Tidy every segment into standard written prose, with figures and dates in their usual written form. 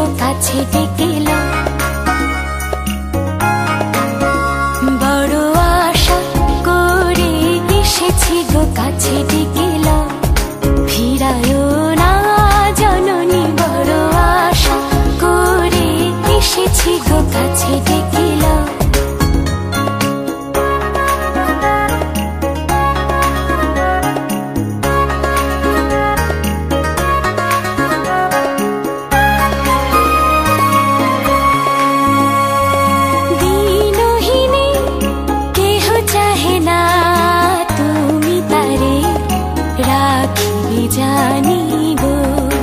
গো কাছে ডেকেল, বড় আশা করে এসেছি গো কাছে ডেকেল, ফিরায়ও না জননী, বড় আশা করে এসেছি গো কাছে ডেকেল। জানি গো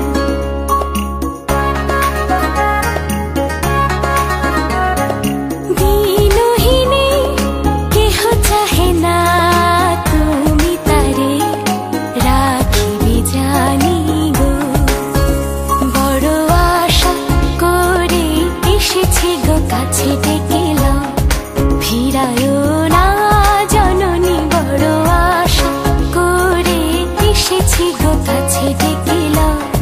দিনহীনে কেহ চাহে না, তুমি তারে রাখিবে জানি গো, বড় আশা করে এসেছি গো কাছে ডেকেল, ফিরায়ও না জননী, বড় আশা করে এসেছি গো কাছে ডেকেল।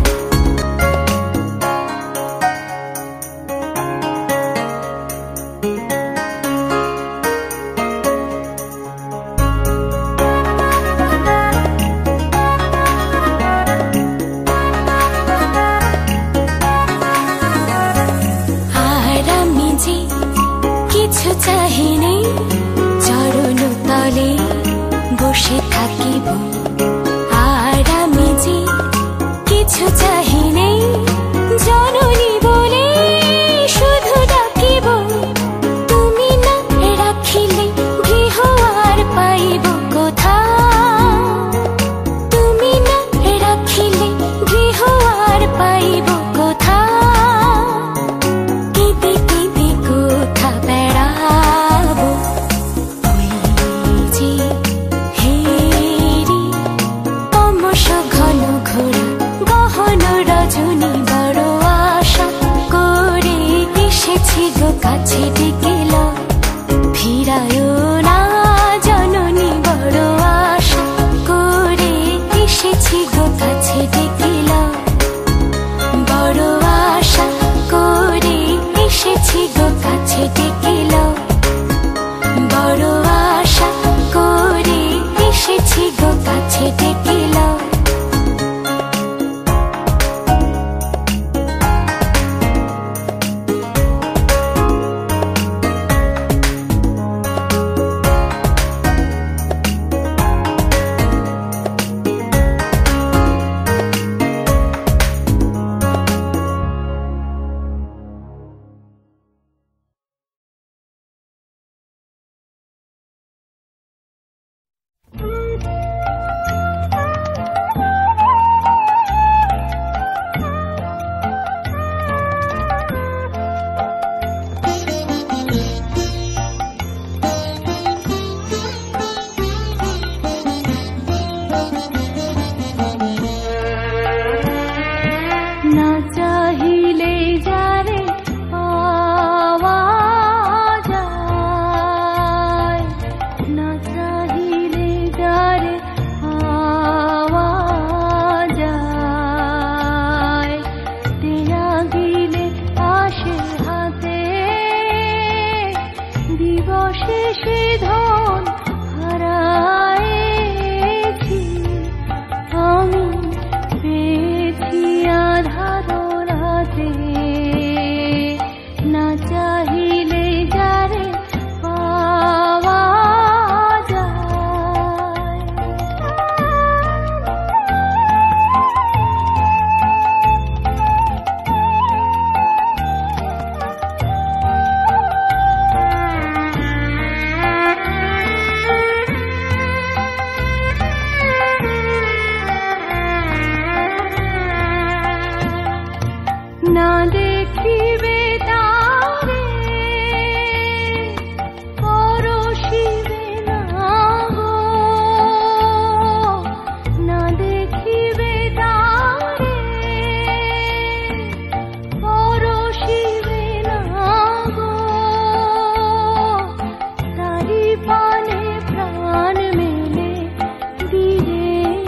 আর আমি যে কিছু চাহিনি, চরণ তলে বসে থাকিব, আর আমি যে কিছু চাহিনি, জননী বলে শুধু ডাকিব, তুমি না রাখিলে গৃহ আর পাইব কোথা, তুমি না রাখিলে গৃহ আর পাইব কোথা, কেঁদে কেঁদে কোথা বেড়াবো, ওই যে হেরি তমস ঘন ঘোরা গহন রজনী, বড় আশা করে এসেছি গো কাছে ডেকেল, ফিরায়ও না জননী, বড় আশা করে এসেছি গো কাছে ডেকেল, বড় আশা করে এসেছি গো কাছে ডেকেল, বড় আশা করে এসেছি গো কাছে ডেকেল।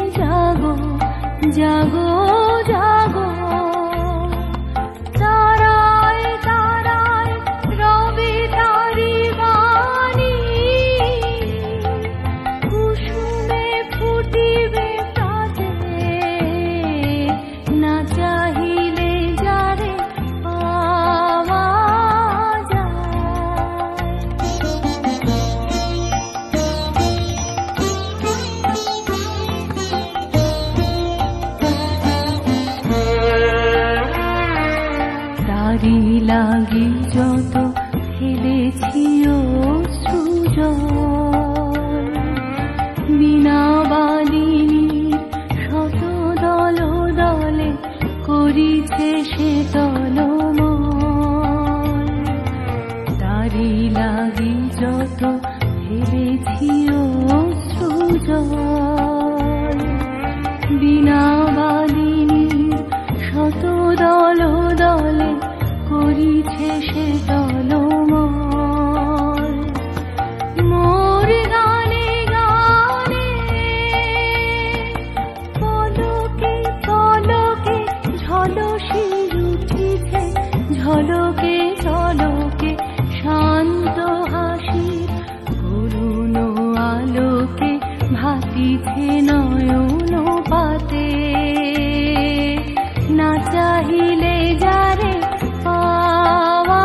জাগো জাগো তারা সে তলময়, তারি লাগি যত ফেলেছি অশ্রুজল, বিনা বালিনী শত দল দলে করিছে সে তলময়। মোর গানে গানে পলকে পলকে ঝলসি উঠিছে, ঝলকে ঝলকে শান্ত হাসি করুণ আলোকে ভাতিছে নয়ন পাতে। না চাহিলে যারে পাওয়া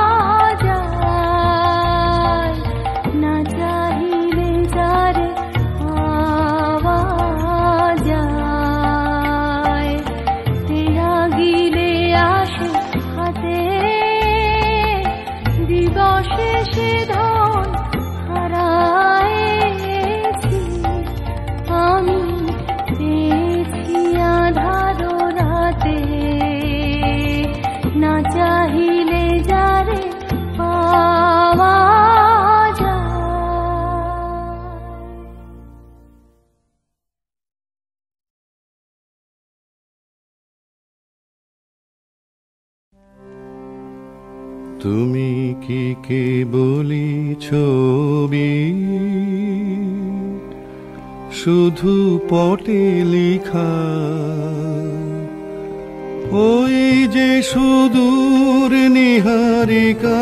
যায়, না চাহিলে যারে পাওয়া যায়, তেরা গিলে আসে হাতে দিবসে সে ধন হারায়েছি আমি, পেয়েছি আধার রাতে। না চাহিলে যারে পাওয়া তুমি কি কেবলি ছবি, শুধু পটে লেখা, ওই যে সুদূর নিহারিকা,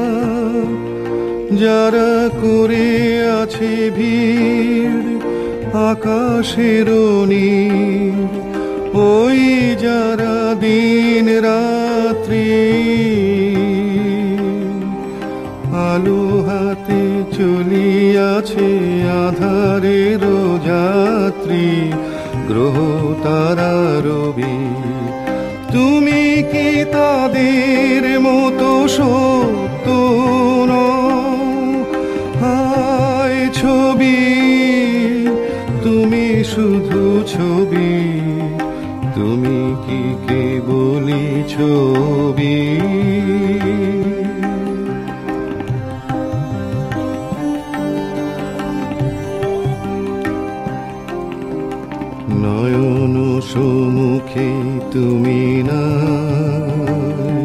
যারা করে আছে ভিড় আকাশের নীল, ওই যারা দিন রাত্রি আলো হাতে চলিয়াছে আধারের যাত্রী, গ্রহ তারা রবি। তুমি কি তাদের মতো সত্য নও? হায় ছবি, তুমি শুধু ছবি, তুমি কি কেবলি ছবি। নয়ন সম্মুখে তুমি নাই,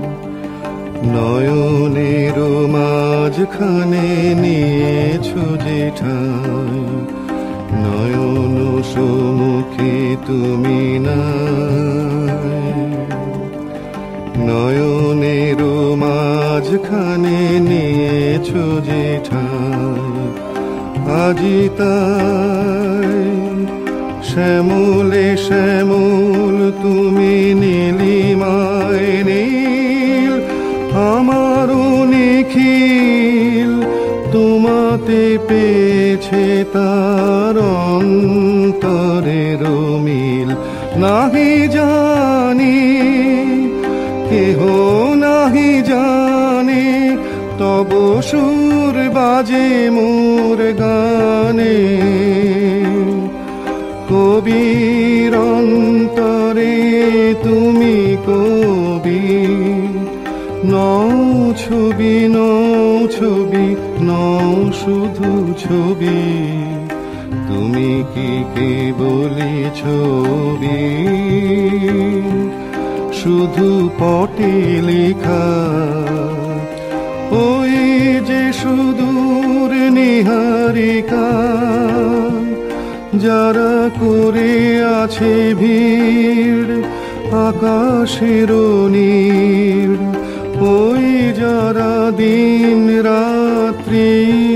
নয়নের মাঝখানে নিয়েছো যে ঠাই, নয়ন সম্মুখে তুমি নাই, নয়নের মাঝখানে নিয়েছো যে ঠাই। আজি তাই শ্যামলে শ্যামল তুমি নীলিমায় নীল, আমারও নিখিল তোমাতে পেয়েছে তার অন্তরের মিল। নাহি জানি কেহ নাহি জানে, তব সুর বাজে মোর গানে। কবির অন্তরে তুমি কবি, নও ছবি নও ছবি, নও শুধু ছবি, তুমি কি কেবলি ছবি, শুধু পটে লেখা, ওই যে সুদূর নিহারিকা, যারা করে আছে ভিড় আকাশের নীল, ওই যারা দিন রাত্রি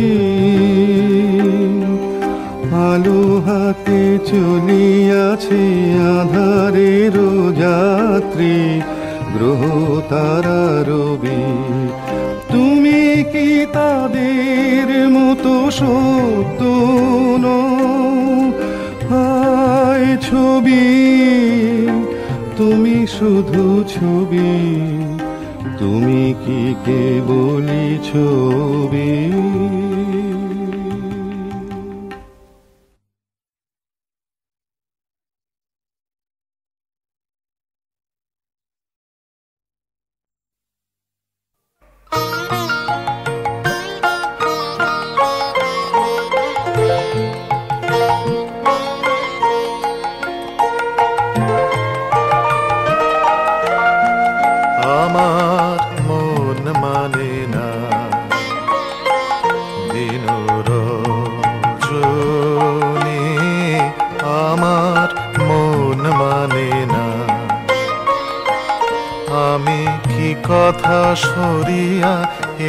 আলো হাতে চলিয়াছে আধারের যাত্রী, গ্রহ তারা রবি। তুমি কি তাদের মতো সত্য নও? হায় ছবি, তুমি শুধু ছবি, তুমি কি কেবলি ছবি।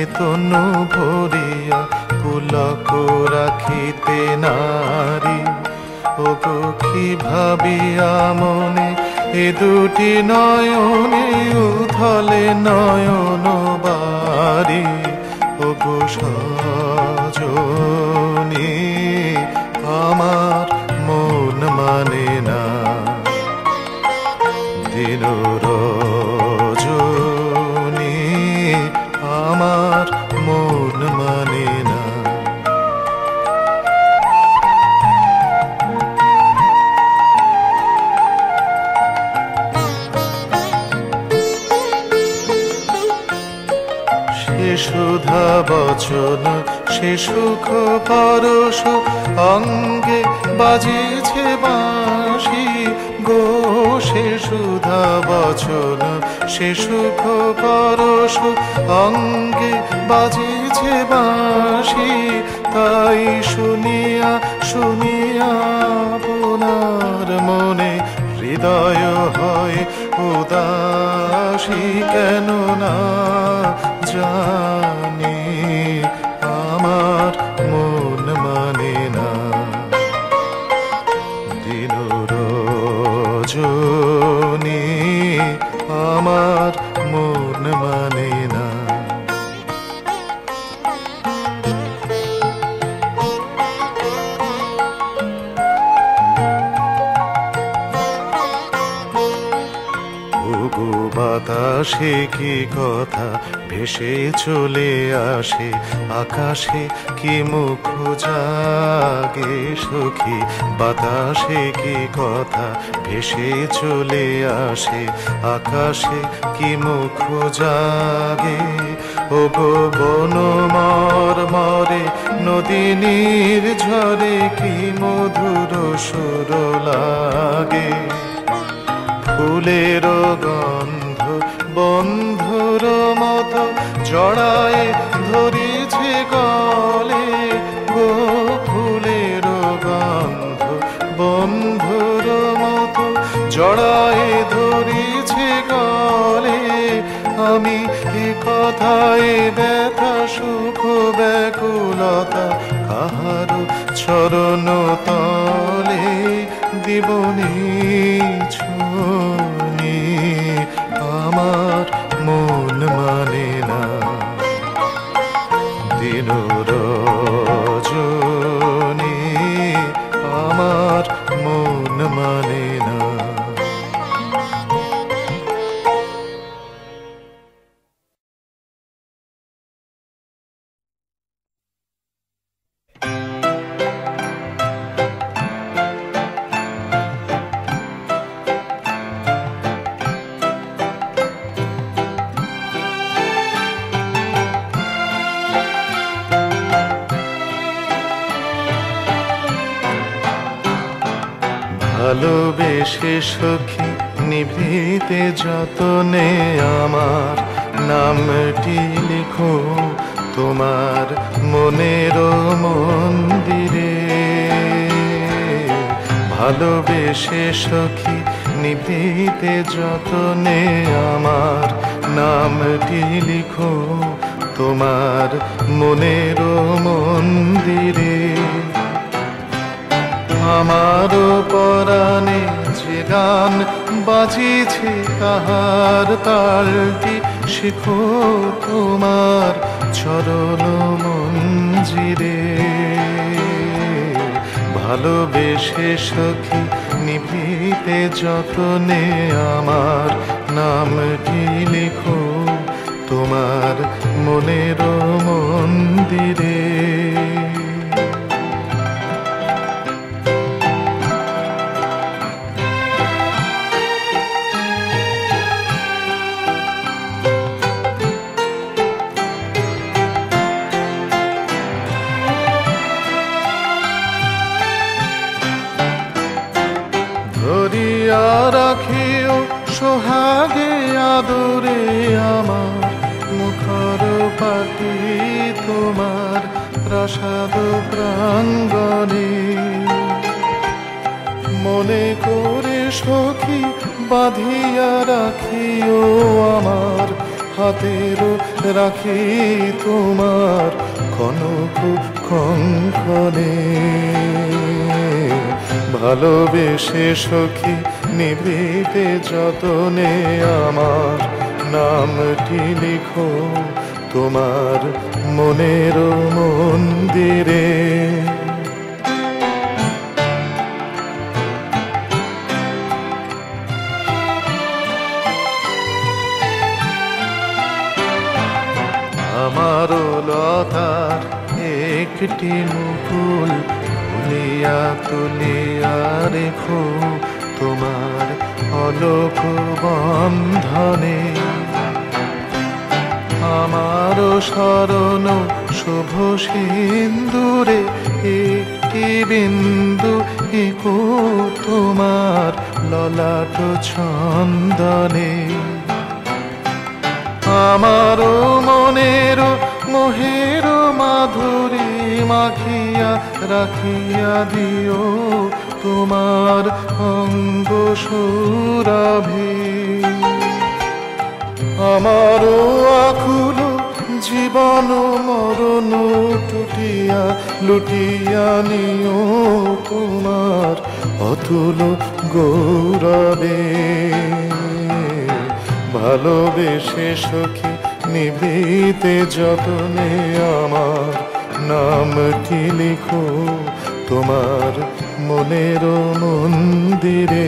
তনু ভরিয়া পুলক রাখিতে নারী। ওগো কি ভাবিয়া মনে এ দুটি নয়নে উথলে নয়ন বারি। ওগো সজনী আমার মন মানে না, দিন রজনী আমার মন মানে না। সে সুধা বচন সে সুখ পরশ অঙ্গে বাজিছে বাঁশি গো। সে সুধা বচন সে সুখ পরশ অঙ্গে বাজিছে বাঁশি। তাই শুনিয়া শুনিয়া আপনার মনে হৃদয় হয় উদাসী। কেন না জানি আমার মন মানে না, দিন রজনী আমার মন মানে না। ওগো বাতাসে কি কথা ভেসে চলে আসে, আকাশে কি মুখ জাগে সখী। বাতাসে কি কথা ভেসে চলে আসে, আকাশে কি মুখ জাগে। ওগো বন মরে নদীনীর ঝরে কি মধুর সুর লাগে। ফুলের গন্ধ বন্ধুর মতো জড়ায় ধরিছে গলে গো। ফুলের গন্ধ বন্ধুর মতো জড়ায় ধরিছে গলে। আমি এ কথায় ব্যথা সুখ ব্যাকুলতা কাহারো চরণ তলে দিবনি ছুনি আমার মন মানে না, দিন রজনী আমার মন মানে না। ভালোবেসে সখী নিভৃতে যতনে আমার নামটি লিখো তোমার মনের মন্দিরে। ভালোবেসে সখী নিভৃতে যতনে আমার নামটি লিখো তোমার মনের মন্দিরে। আমার পরাণে যে গান বাজিছে তাহার তালটি শিখো তোমার চরণ মঞ্জিরে। ভালোবেসে সখী নিভৃতে যতনে আমার নামটি লিখো তোমার মনের মন্দিরে। ধরিয়া রাখিও সোহাগে আদরে আমার মুখর পাখি তোমার প্রাসাদ প্রাঙ্গণে। মনে করে সখী বাঁধিয়া রাখিও আমার হাতেরও রাখি তোমার কনক কঙ্কনে। ভালোবেসে সখী নিভৃতে যতনে আমার নামটি লিখো তোমার মনের মন্দিরে। আমারও লতার একটি মুকুল তুলিয়া তুলিয়া রেখো তোমার অলোক বন্ধনে। আমারও শরণ শুভ সিন্দুরে একটি বিন্দু এঁকো তোমার ললাট চন্দনে। আমারও মনের মোহের মাধুরী মাখিয়া রাখিয়া দিও তোমার অঙ্গ সুরভি। আমারও আকুল জীবন মরণ টুটিয়া লুটিয়া নিও তোমার অতুল গৌরবে। ভালোবেসে সখী নিভৃতে যতনে আমার নামটি লিখো তোমার মনের মন্দিরে।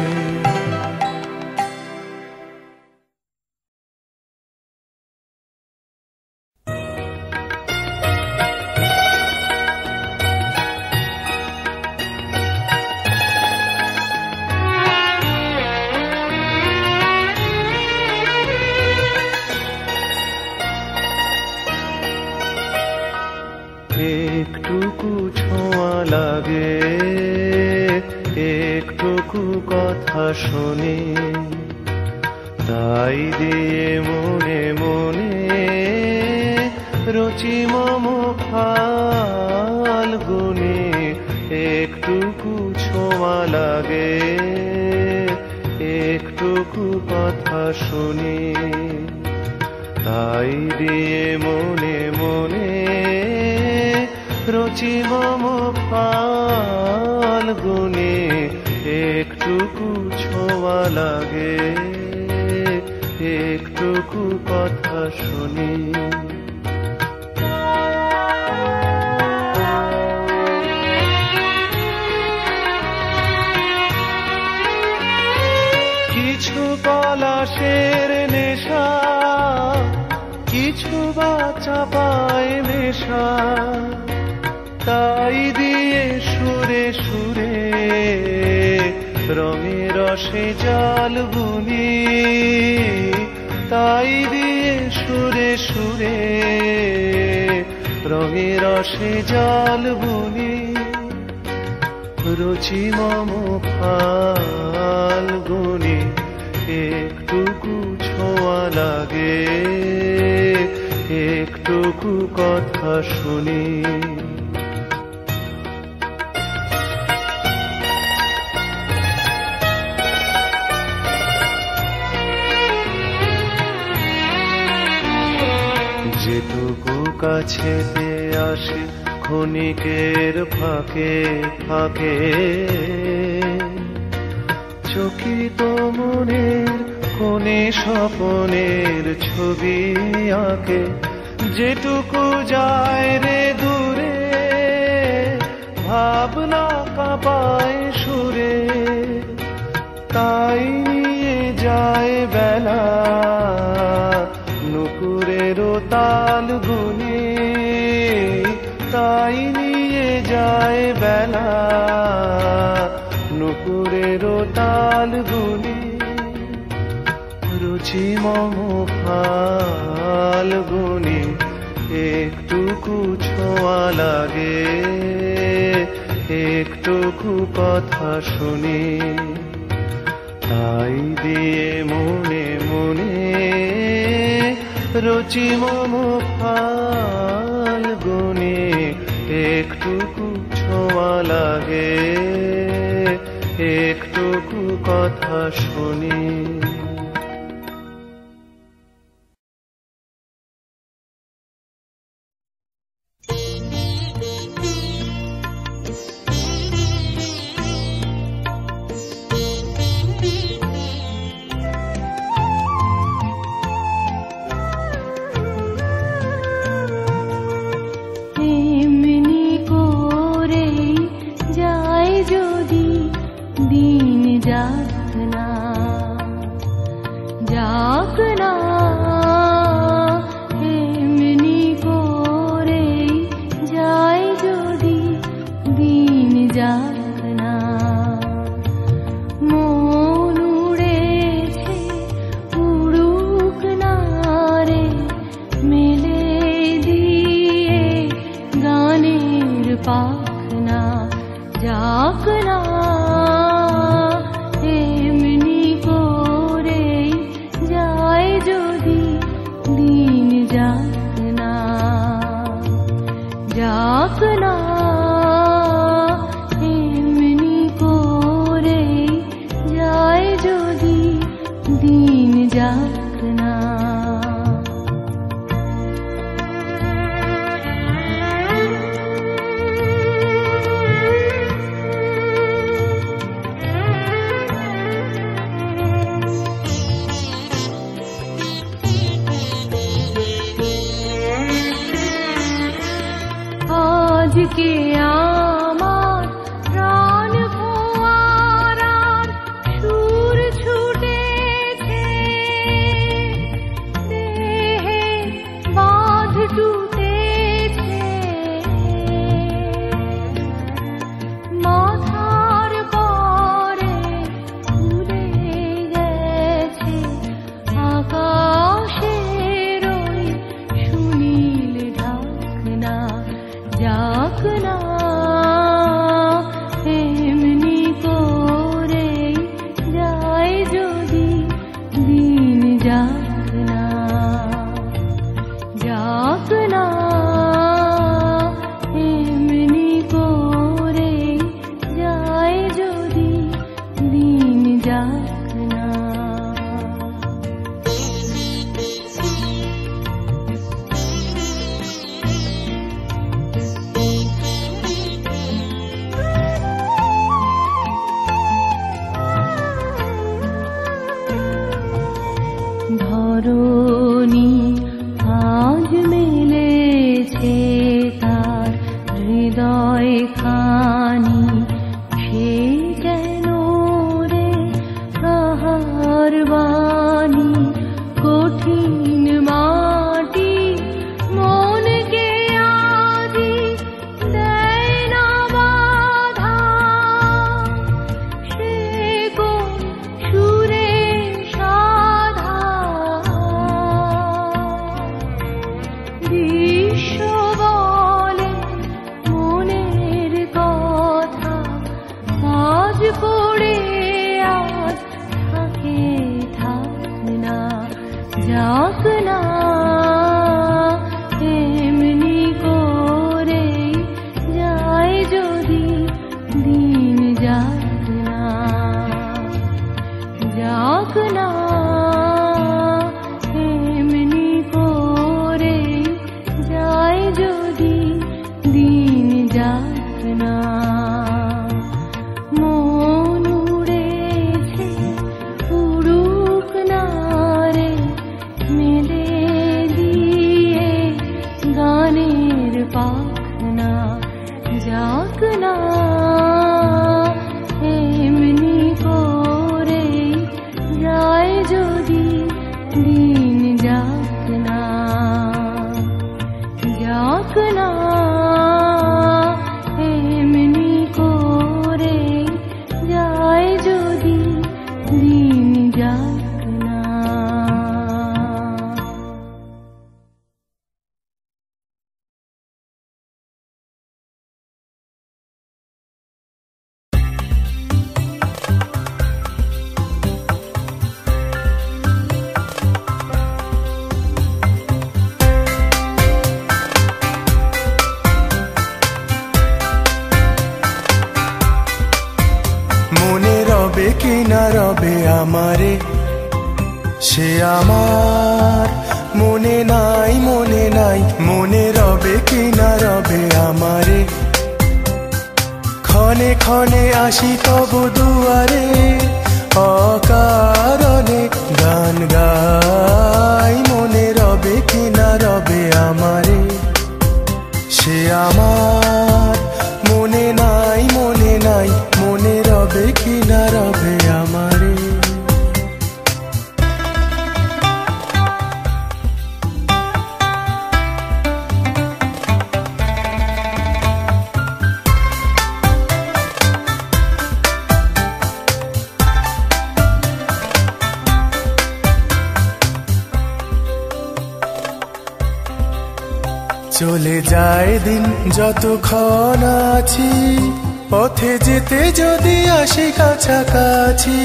একটুকু ছোঁয়া লাগে, একটুকু কথা শুনি, তাই দিয়ে মনে মনে রুচি মম ফাল্গুনি। একটুকু ছোঁয়া লাগে, একটুকু কথা শুনি, তাই দিয়ে মনে মনে রুচি মম ফাল্গুনি। একটুকু ছোঁয়া লাগে, একটুকু কথা শুনি। কিছু পলাশের নেশা, কিছু বা চাপায় নেশা, তাই দিয়ে সুরে সুরে রঙে রসে জাল বুনি। তাই দিয়ে সুরে সুরে রঙে রসে জাল বুনি। রুচি মম ফাল্গুনি। একটুকু ছোঁয়া লাগে, একটুকু কথা শুনি। যেটুকু কাছেতে আসে ক্ষণিকের ফাঁকে ফাঁকে, চকিত মনের কোণে স্বপনের ছবি আঁকে। যেটুকু যায় রে দূরে ভাবনা কাঁপায় সুরে, তাই নিয়ে যায় বেলা নুপুরেরও তাল গুনি। তাই নিয়ে যায় বেলা নুপুরেরও তাল গুনি। রুচি মম ফাল্গুনি। একটুকু ছোঁয়া লাগে, একটুকু কথা শুনি, তাই দিয়ে মনে মনে রুচি মম ফাল্গুনি। একটুকু ছোঁয়া লাগে, একটুকু কথা শুনি। যাক না, যাক না এমনি করে যায় যদি দিন যাক না। মন উড়েছে উড়ুক না রে মেলে দিয়ে গানের পাখনা, যাক না এমনি করে যায় যদি দিন যাক না, যাক না এমনি করে যায় যদি দিন যাক না। আজকে আমার প্রাণ ফোয়ারার সুর ছুটেছে, দেহে বাঁধ টুটেছে, মাথার পরে উড়ে গেছে আকাশের ওই সুনীল ঢাকনা, যাক না এমনি করে যায় যদি দিন যাক না, যাক না এমনি করে যায় যদি দিন যাক না। ধরণী আজ মেলেছে তার হৃদয় খানি, সে যেন রে কাহার বাণী, কঠিন মাটি মনকে আজি দেয় না বাধা, সে কোন সুরে সাধা, বিশ্ব বলে মনের কথা, আজ পড়ে আজ থাকে থাক না, যাক না এমনি করে যায় যদি দিন যাক না, যাক না এমনি করে যায় যদি দিন যাক না। মন উড়েছে উড়ুক না রে মেলে দিয়ে গানের পাখনা, যাক না এমনি করে যায় যদি দিন যাক না, যাক না এমনি করে যায় যদি দিন যাক না। মনে রবে কি না রবে আমারে, সে আমার মনে নাই, মনে নাই, মনে রবে কি না রবে আমারে, ক্ষণে ক্ষণে আসি তব দুয়ারে, অকারণে গান গাই, মনে রবে কি না রবে আমারে, সে আমার মনে নাই, মনে নাই, মনে রবে কি না রবে আমার। চলে যায় দিন যতক্ষণ আছি, পথে যেতে যদি আসি কাছাকাছি।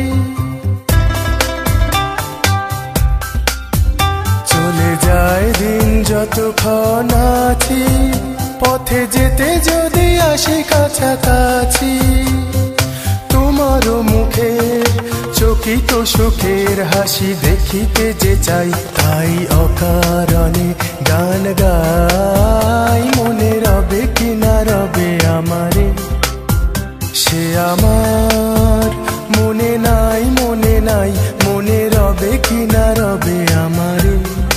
চলে যায় দিন যতক্ষণ আছি, পথে যেতে যদি আসি কাছাকাছি। তোমারও মুখের চকিত সুখের হাসি দেখিতে যে চাই, তাই অকারণে গান গাই। মনে রবে কি না রবে আমারে, সে আমার মনে নাই, মনে নাই, মনে রবে কি না রবে আমারে।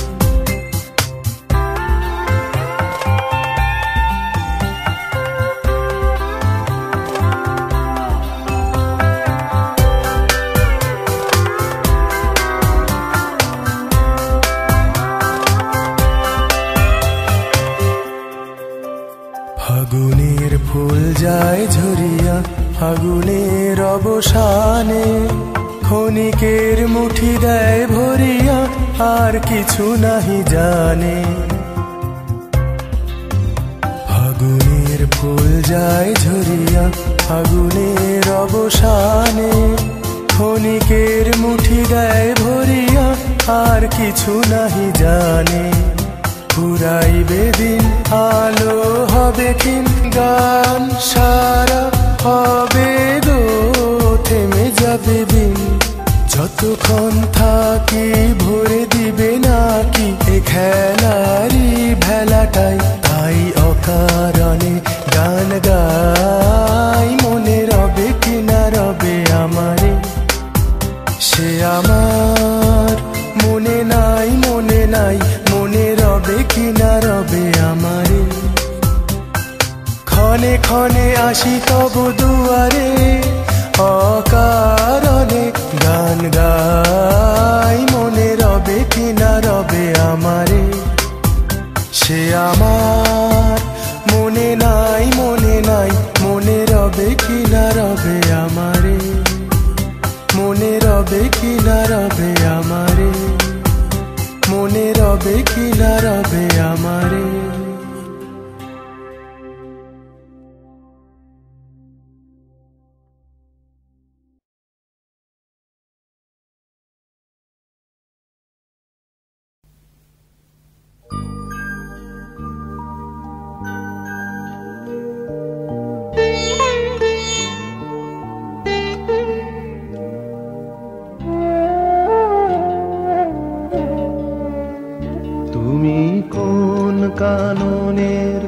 ফাগুনের ফুল যায় ঝরিয়া ফাগুনের অবসানে, ক্ষণিকের মুঠি দেয় ভরিয়া আর কিছু নাহি জানে। ফাগুনের ফুল যায় ঝরিয়া ফাগুনের অবসানে, ক্ষণিকের মুঠি দেয় ভরিয়া আর কিছু নাহি জানে। ফুরাইবে দিন আলো হবে ক্ষীণ, গান সারা হবে গো থেমে যাবে দিন। যতক্ষণ থাকি ভরে দিবে নাকি এ খেলারি ভেলাটাই, তাই অকারণে গান গাই। মনে রবে কি না রবে আমারে, সে আমার মনে নাই, মনে নাই, মনে রবে কি না রবে আমারে। ক্ষণে ক্ষণে আসি তব দুয়ারে, অকারণে গান গাই। মনে রবে কি না রবে আমারে, সে আমার মনে নাই, মনে নাই, মনে রবে কি না রবে আমারে। মনে রবে কি না রবে আমারে, মনে রবে কি না রবে আমারে। তুমি কোন কাননের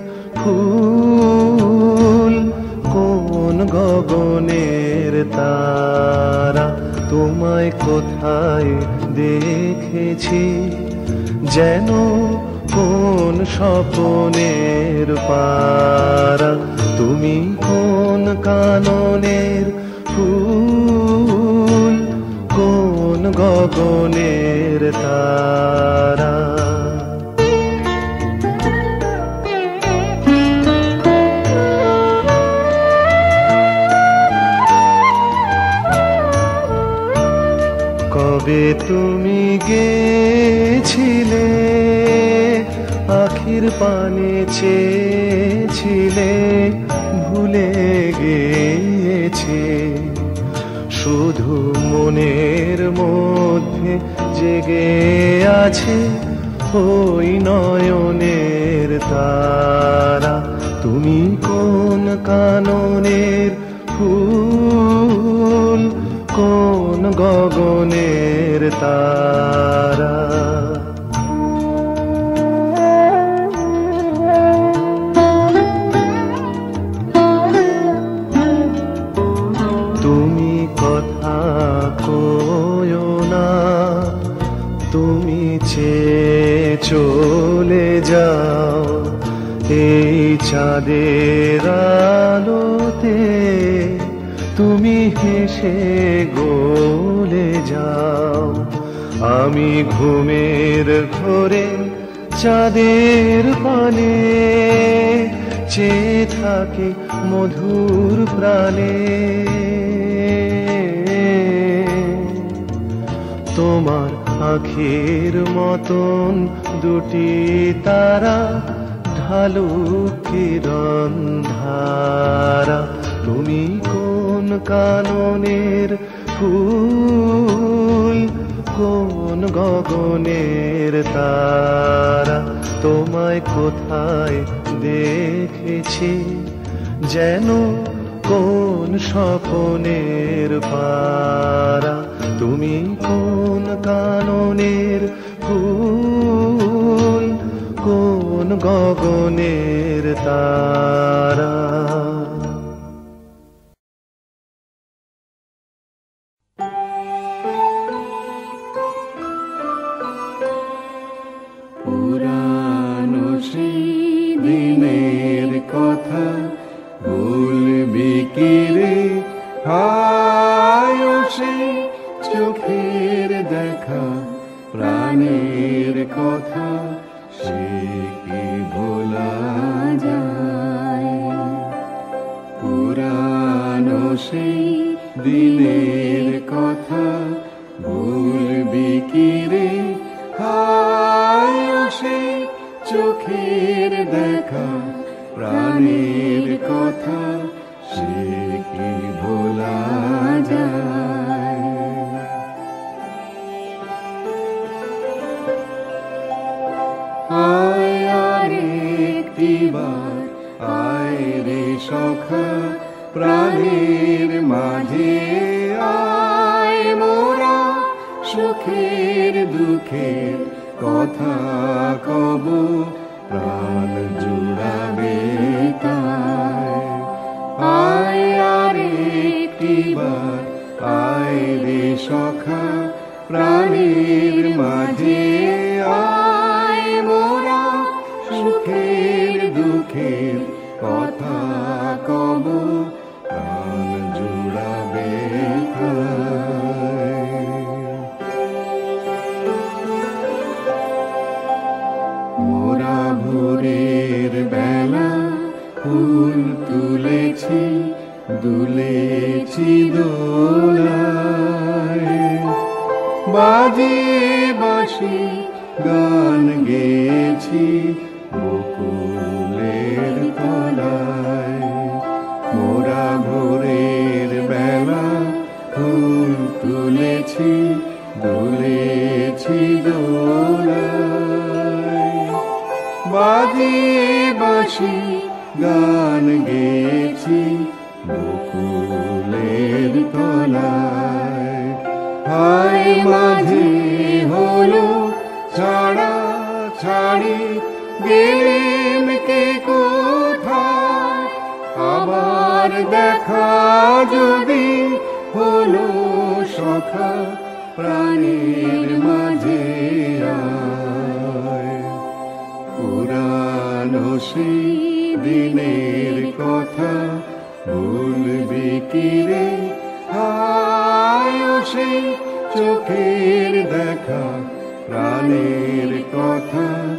ফুল, কোন গগনের তারা, তোমায় কোথায় দেখেছি যেন কোন স্বপ্নের পারা। তুমি কোন কাননের ফুল, কোন গগনের তারা। কবে তুমি গেছিলে, আখির পানে চেয়েছিলে, ভুলে গেছে। শুধু মনের মধ্যে জেগে আছে ওই নয়নের তারা। তুমি কোন কাননের ফুল, কোন গগনের তারা। তুমি কথা কয়ো না, তুমি চেয়ে চলে যাও এই চাঁদের আলোতে। তুমি হেসে গলে যাও, আমি ঘুমের ঘোরে চাঁদের পানে চেয়ে থাকি মধুর প্রাণে। তোমার আখির মতন দুটি তারা ভালুকের ধারা তুমি কোন কাননের ফুল, কোন গগনের তারা, তোমায় কোথায় দেখেছি যেন কোন স্বপনের পারা, তুমি কোন কাননের ফুল, কোন গগনের তারা। পুরানো সেই দিনের কথা ভুলবি কি রে, হায় সেই চোখের দেখা প্রাণের কথা সে কি ভোলা যায়। পুরানো সেই দিনের কথা ভুলবি কি রে, হায় সেই চোখের দেখা প্রাণের কথা সে কি ভোলা যায়। আয় আর একটিবার আয় রে সখা প্রাণের মাঝে আয়, মোরা সুখের দুঃখের কথা কব প্রাণ জুড়াবে তাই। আয় আর একটিবার আয় রে সখা প্রাণের মাঝে আয়, মোরা সুখের দুঃখের কথা কব প্রাণ জুড়াবে তাই। মোরা ভোরের বেলা ফুল তুলেছি দুলেছি দোলায়, বাজিয়ে বাঁশি গান গেয়েছি বকুলের তলায়। মোরা ভোরের বেলা ফুল তুলেছি দুলেছি দোলায়, বাজিয়ে বাঁশি গান গেয়েছি বকুলের তলায়। হায় মাঝে হলো ছাড়া ছাড়ি গেলেম কে কোথায়, আবার দেখা যদি হলো সখা প্রাণের মাঝে আয়। পুরানো সেই দিনের কথা ভুলবি কি রে, হায় সেই চোখের দেখা প্রাণের কথা